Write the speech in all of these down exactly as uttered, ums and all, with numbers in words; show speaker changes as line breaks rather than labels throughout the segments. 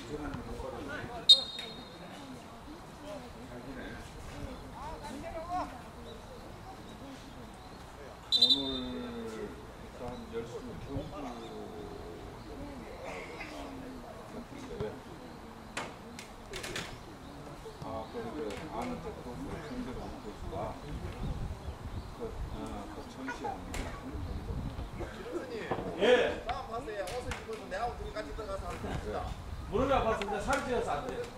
예. 무릎이 아파서 근데 살이 찌어서 안 돼.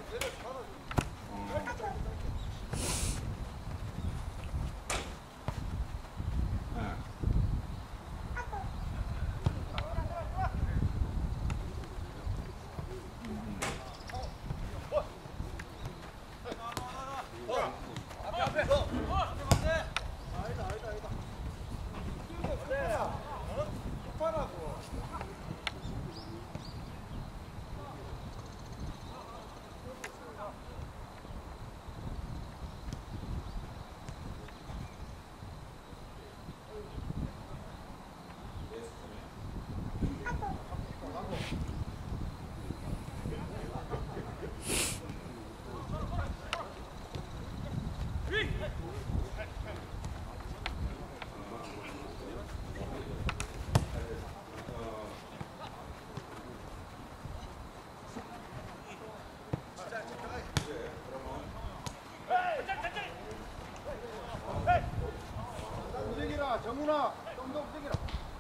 정훈아, 좀 더 움직이라.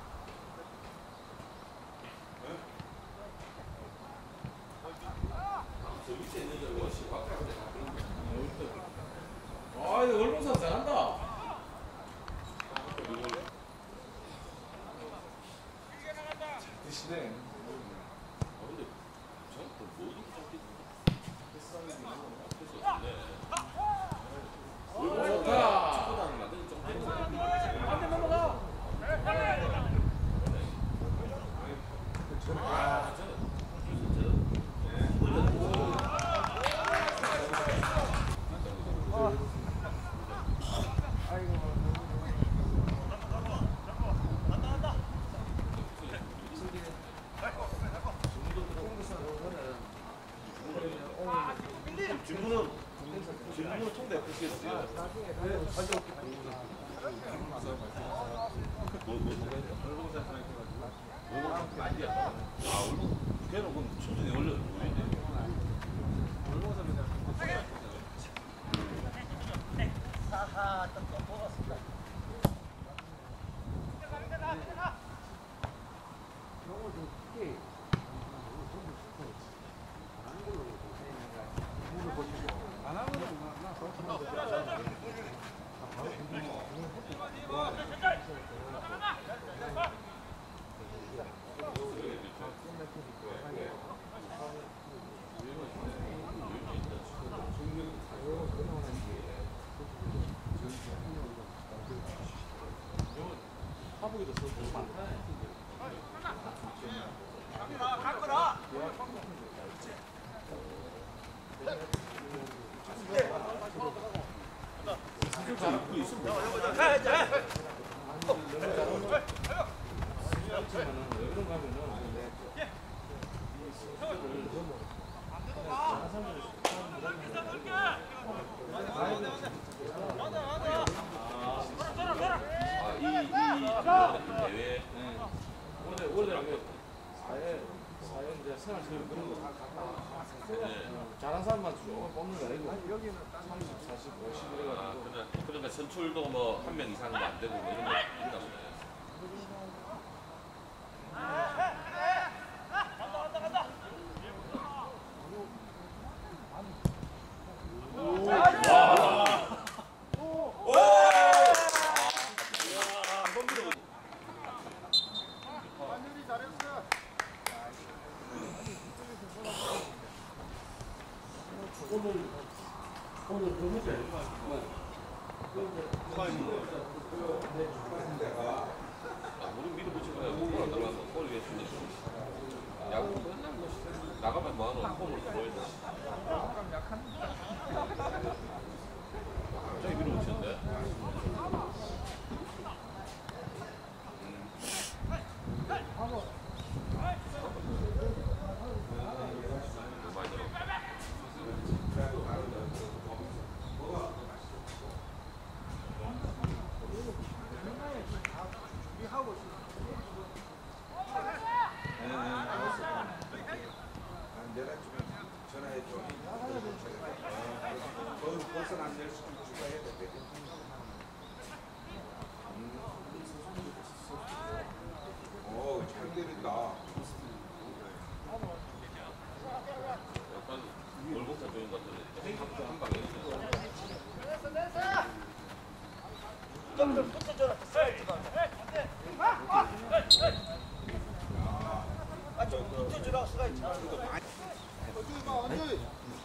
아, 이거 얼굴선 잘한다.
드시네.
질문은 질문은 총대 어떻겠어요? 걔는 그럼 천천히 원래 보이네.
하하, 또 먹었습니다. 너무 좀 크게 안 하면은 나
하복이도 더 많다. 잘한 사람만 쭉 뽑는 거 아니고 여기는 삼십, 사십, 오십 이래가지고.
그러니까 선출도 뭐 한 명 이상은 안 되고 뭐 이런 거 있나 보네.
오늘 오늘 너무 잘.
우리 밀어붙이고 공을 안 들어가서 골 위에 주는 야구 맨날 뭐 나가면 뭐하노 홈을 보여줘. 갑자기 밀어붙였는데.
어디 봐, 어디.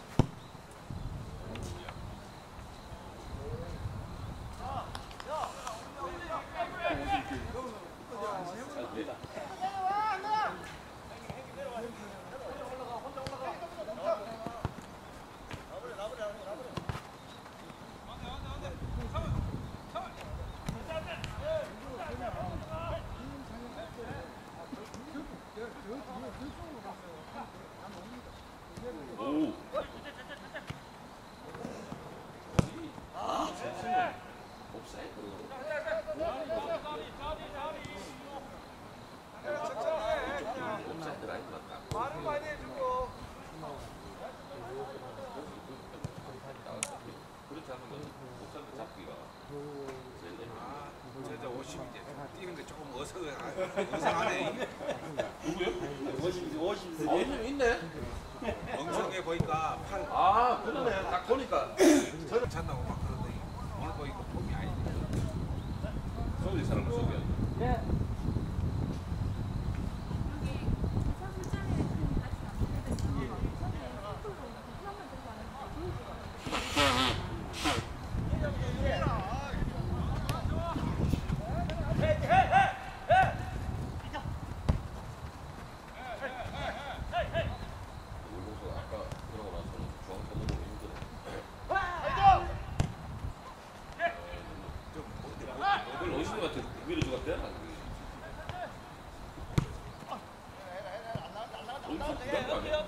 오. 옵사이드. 옵사이드 라인 맞다.
말은 많이 해주고.
그렇지 않으면 옵사이드 잡기가 제일
아, 진짜 오십 이제 뛰는 게 조금 어서 어서하네.
누구요? 오십, 오십. 어, 있네.
멍청해 보니까 팔
아, 그러네. 딱 보니까
저를 찬다고 막 그러더니 오늘 보니까 폼이 아니네.
서울이 사람을 소개해. 울면서 아까 그러고 나서는 중앙 선수로 힘드네. 그걸 어디서한테 위로 주갔대? 어디서 부담 거 아니야?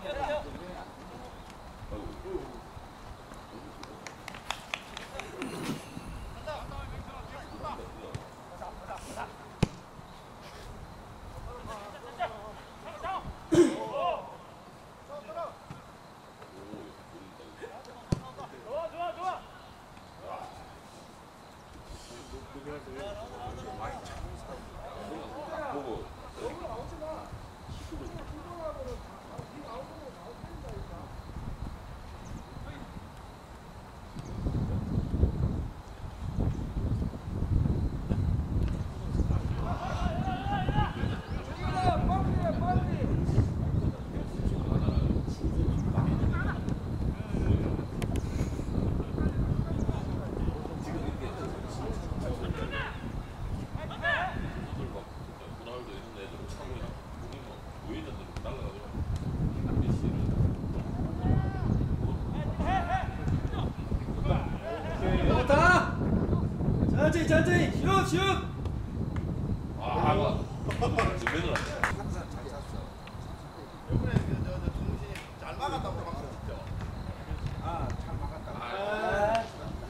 아이고. 보고 호날두 이런 애들 차고 우리 뭐 우회전 들고 날라가더라고. 메시를
좋다. 천천히 천천히 슛 슛.
아, 뭐 지면은
항상 잘 찼어.
이번에 저저 정신이 잘 막았다고 막았죠.
아, 잘 막았다.
아,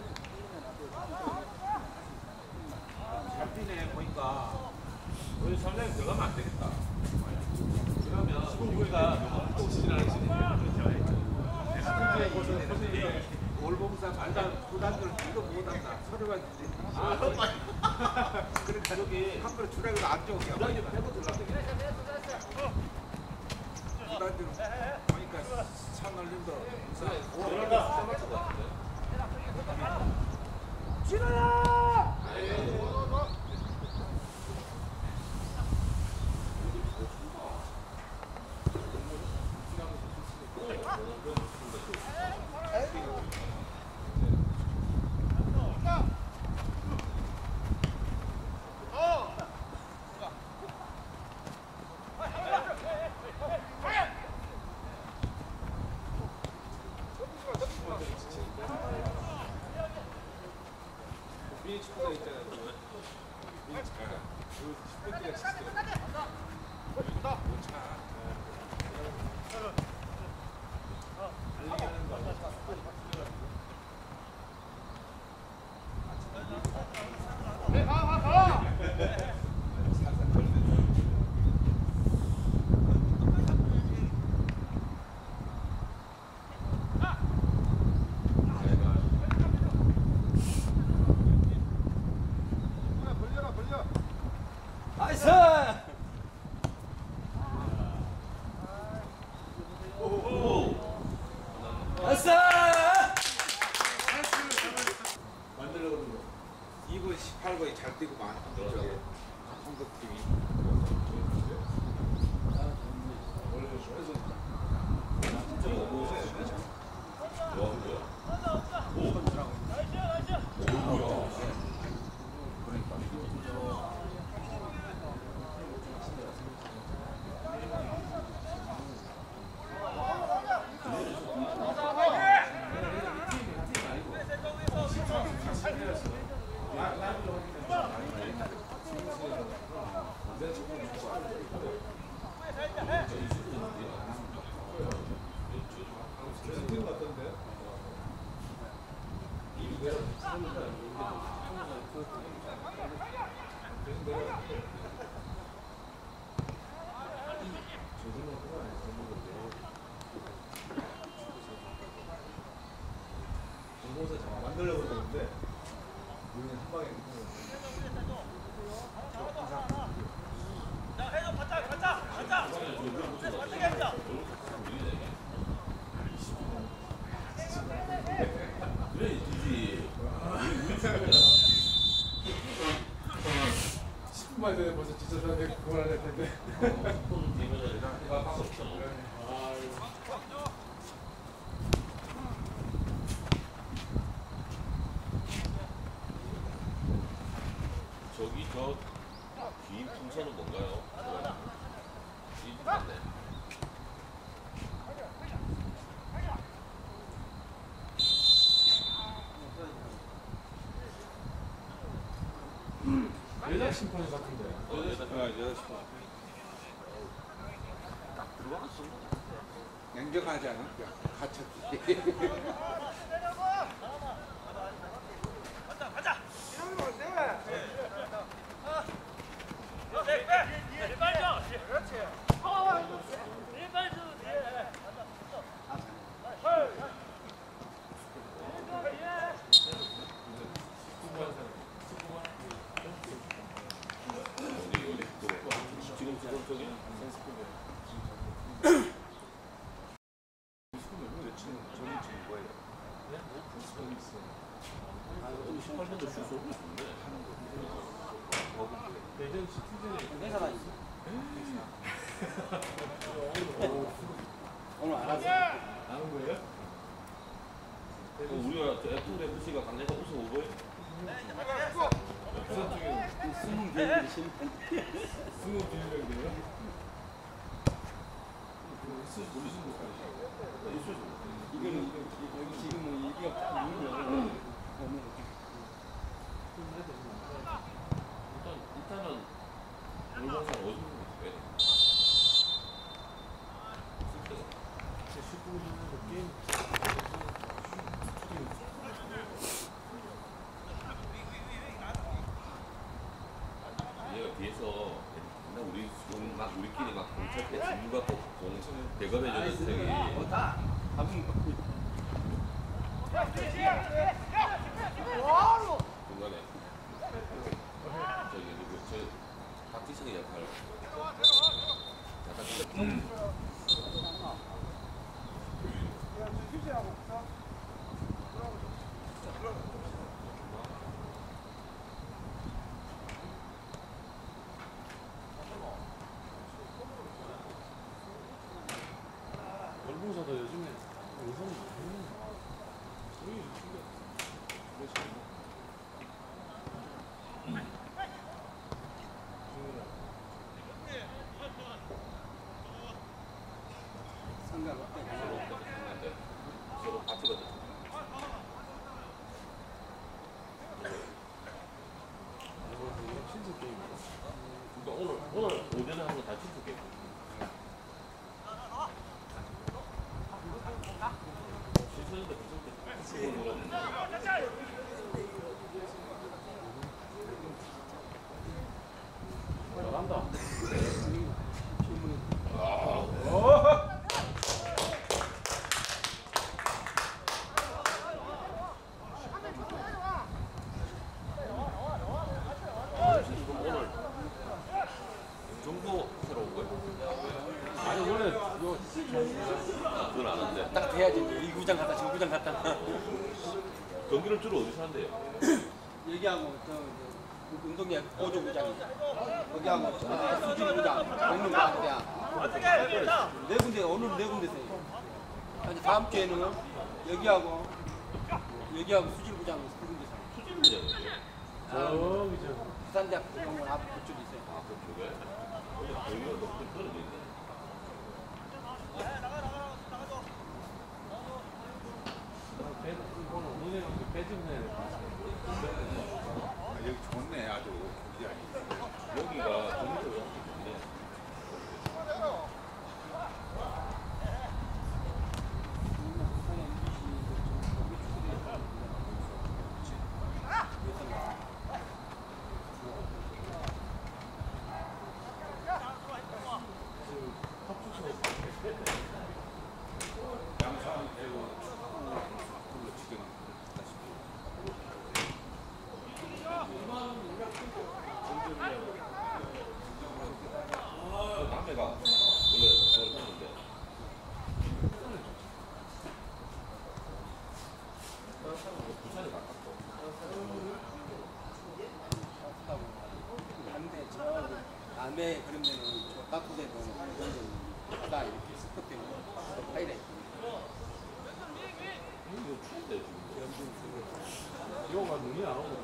잘 뛰네 보니까.
우리 삼 년 들어가면 안 되겠다. 그러면 우리가 또 시즌하는
올봄사 말다 부담들 이거 못한다. 서류가 아, 그러니까
저기
한 번에 주라고 안 좋게
부담이 빼고 들어가면
부담들 보니까 산날림도
들어가 맞출 것 같은데.
진호야.
미니 축구가 있잖아요. 미니 축구가. 그 십 분 뛰가 못 차. 달리기 하는 거.
저기 저 긴 풍선은 뭔가요? 이 맞네.
여자 심판 같은데.
어, 여자 여자 싶어. 딱 들어갔어.
냉정하지 않을까? 갇혔지.
어디 어디 또 지금 지금 저기 십팔 번도 슛 쏘고 있는데
대전 시티즌에
회사가 있어. 오늘 안 하세요?
아는 거예요?
어, 우리가 에프 에프씨가 강내가 우승 오버에
부산 쪽에
숨은 개들이 심.
승호 비밀병이에요? 무슨 무슨
이거는 여기 지금은 얘기가 딱 있는
일단 일단은 물건상 어디 있는 게
십구 분 게임
얘가 뒤에서 맨날 우리 지금 막 우리끼리 막 공찰 때 진구 갖고 공 대접해주는 쌤이
다 밥은
중간에 저기 누구 저 박지성의 역할 약간 좀
월봉사도 요즘에 영상이 많이 했나? 거의 몇시간
상관없대.
서로 했는데 서로 같이거든.
신세 게임이야.
그러니까 오늘 오늘 오전에 한 거 다 친구게. 신선인데 무슨
잘한다.
오늘 정도 새로 온 거예요?
아니 원래 요
아, 그건 아는데
딱 돼야지. 이 구장 갔다 저 구장 갔다.
경기를 주로 어디서 한대요?
얘기하고 저, 저 운동회 보조 구장이 거기하고 저 수질 구장 먹는 거 같대야. 네 군데 오늘 네 군데서 해요. 아니 다음 주에는 여기하고 여기하고 수질 구장 두 군데서 해요.
수질부장이에요?
저기 저
부산대학교 병원 앞 그쪽에 있어요.
아 그쪽에? 여기가 높은 떨어져 있네.
배 이거는 오늘 배집내
아, 여기 좋네, 아주. 굉장히.
여기가 정리적으로 좋네.
양산 되고, 앞으로 지금 다시피.
파이래.
이거 추운데 지금.
이거가 눈이 안 오고.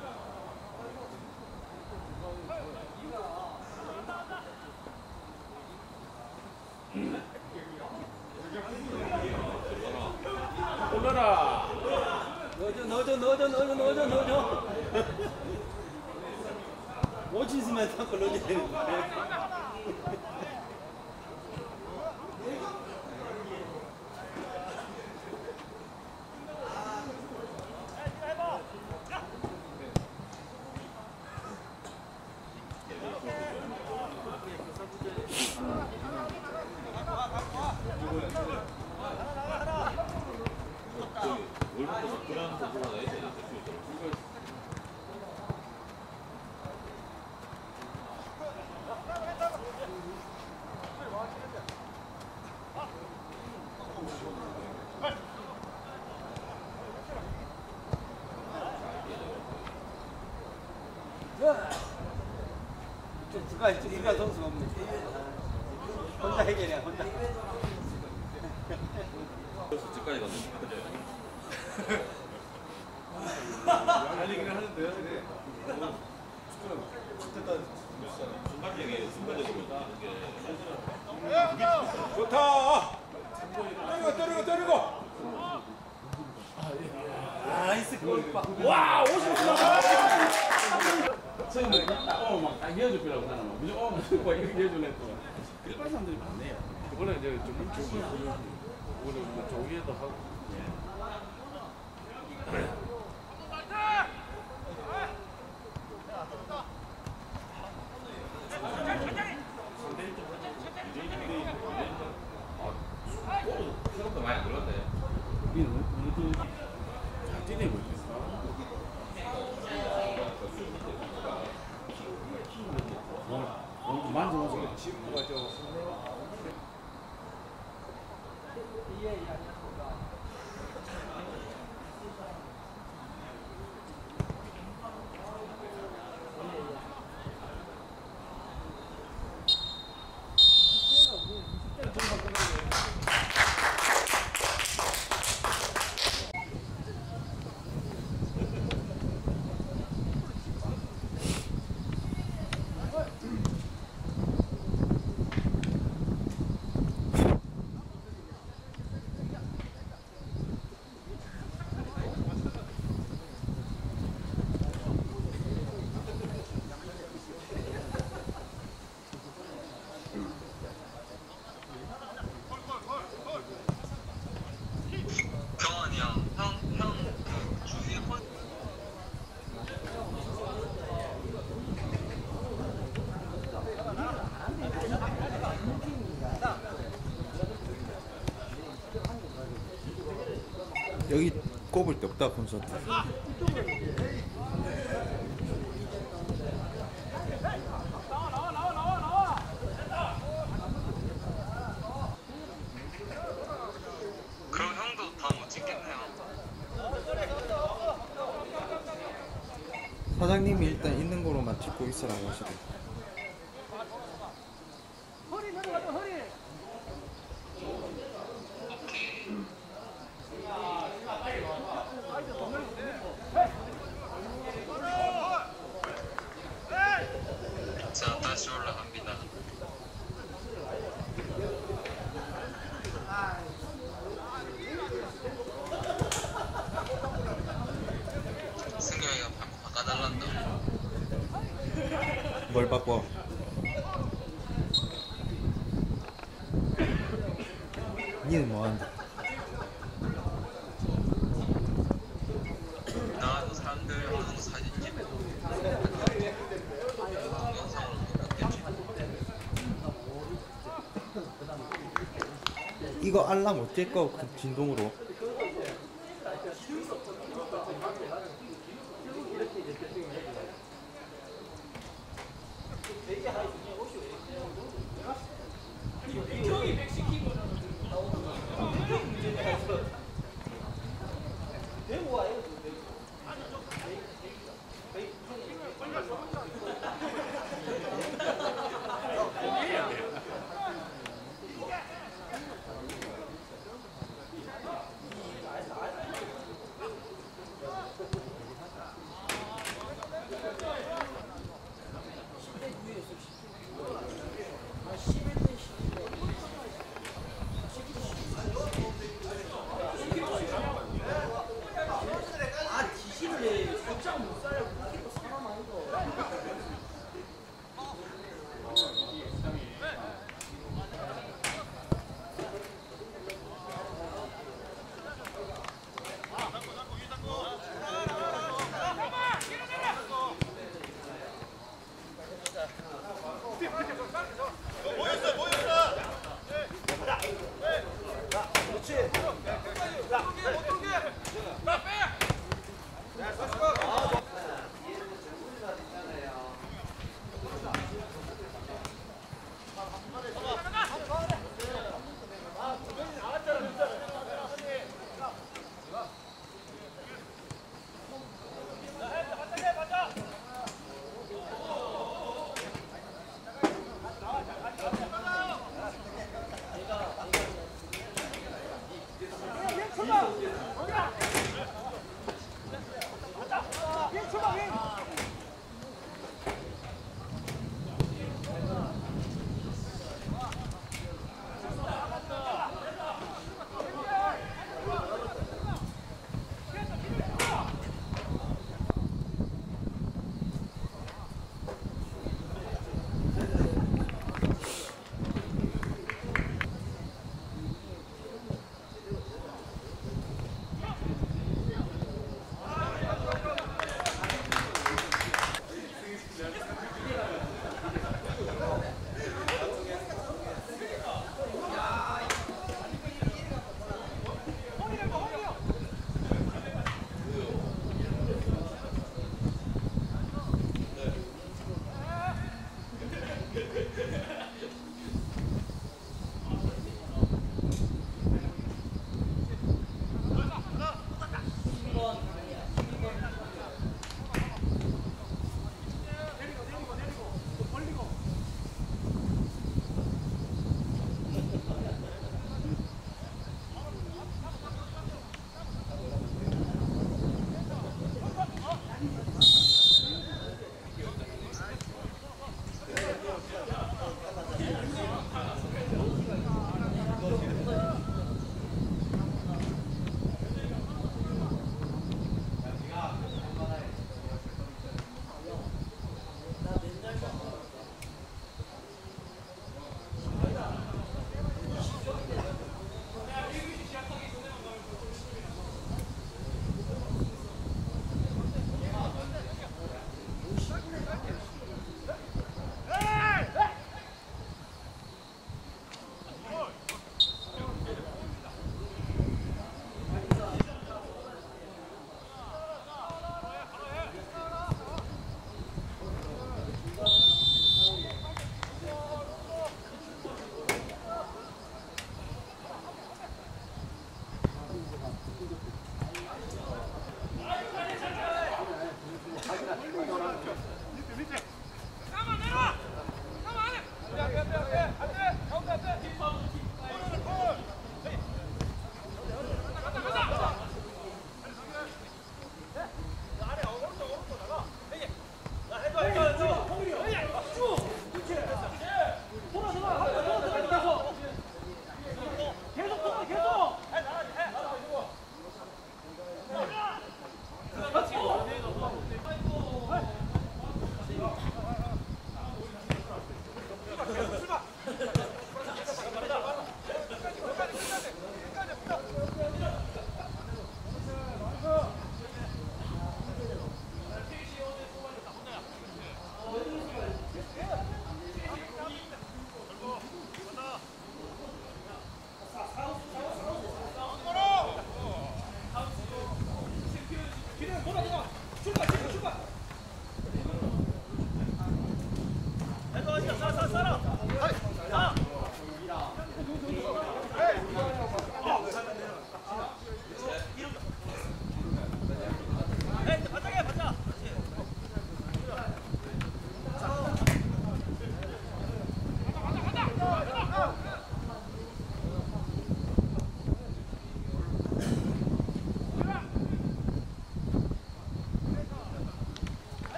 올라라.
넣어줘, 넣어줘, 넣어줘, 넣어줘, 넣어줘, 넣어줘. 오지 있으면 자꾸 넣어줘야 되는데.
월급도 그런 선수가 나야 되는데 지금.
좀 누가 있지? 누가 선수가 없네. 혼자 해결해, 혼자.
그래서 집까지 갔는데.
달리기는 하는데요.
순간적인 순간적으로 이게
좋다. 때리고 때리고 때리고.
나이스 골.
와, 오십 분 처음에 어막 딱 헤어질 거라고 나는 막 무조건 어 무조건 이렇게 헤어질래 또. 그런 사람들이 많네요. 이번에 이제 좀 뭉치고 오늘 뭐 조기에도 하고.
생각보다 많이 안 들었네.
우리는 우리도 잘 뛰내고 있어. 너무 만져서
친구가 저
경환이 형, 형, 형, 그 주위에 펀
여기 꼽을 데 없다 콘서트.
그럼 형도 다 못 찍겠네요.
사장님이 일단 있는 거로만 찍고 있으라고 하시고.
자, 다시 올라갑니다. 승경이가 바꿔 바꿔달란다.
뭘 바꿔? 니는 뭐하는데?
나와서 사람들 하는 거 사진 찍고 영상으로 보겠지.
이거 알람 어쩔 거 그 진동으로?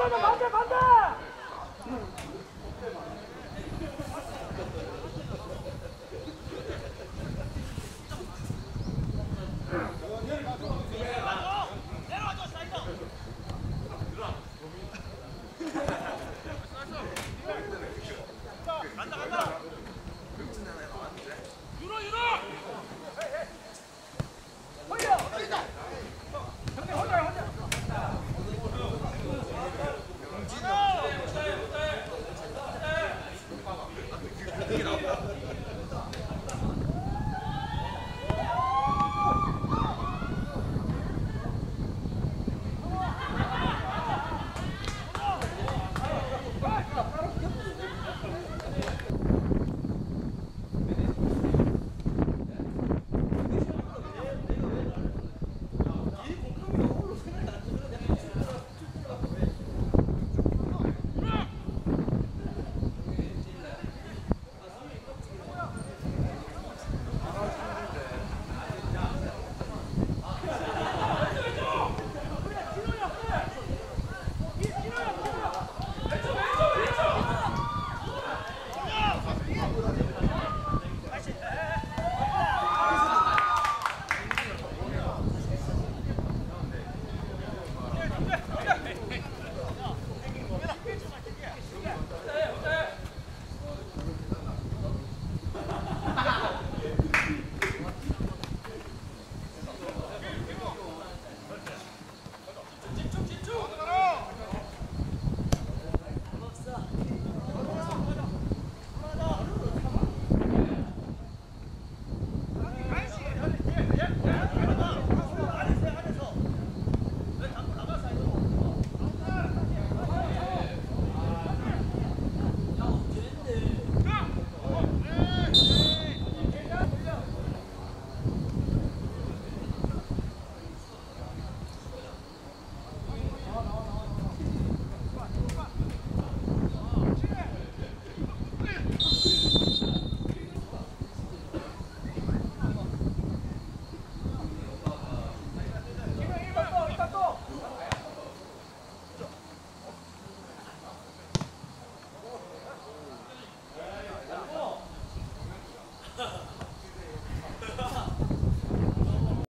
가운데 가운데